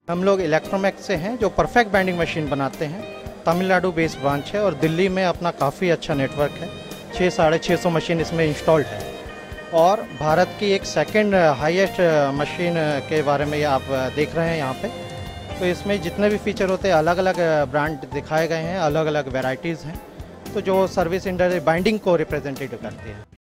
हम लोग इलेक्ट्रोमैक्स से हैं जो परफेक्ट बाइंडिंग मशीन बनाते हैं। तमिलनाडु बेस्ड ब्रांच है और दिल्ली में अपना काफ़ी अच्छा नेटवर्क है। 600-650 मशीन इसमें इंस्टॉल्ड है और भारत की एक सेकंड हाईएस्ट मशीन के बारे में आप देख रहे हैं यहाँ पे। तो इसमें जितने भी फीचर होते हैं अलग अलग ब्रांड दिखाए गए हैं, अलग अलग वेराइटीज़ हैं, तो जो सर्विस इंडस्ट्री बाइंडिंग को रिप्रेजेंटेटिव करती है।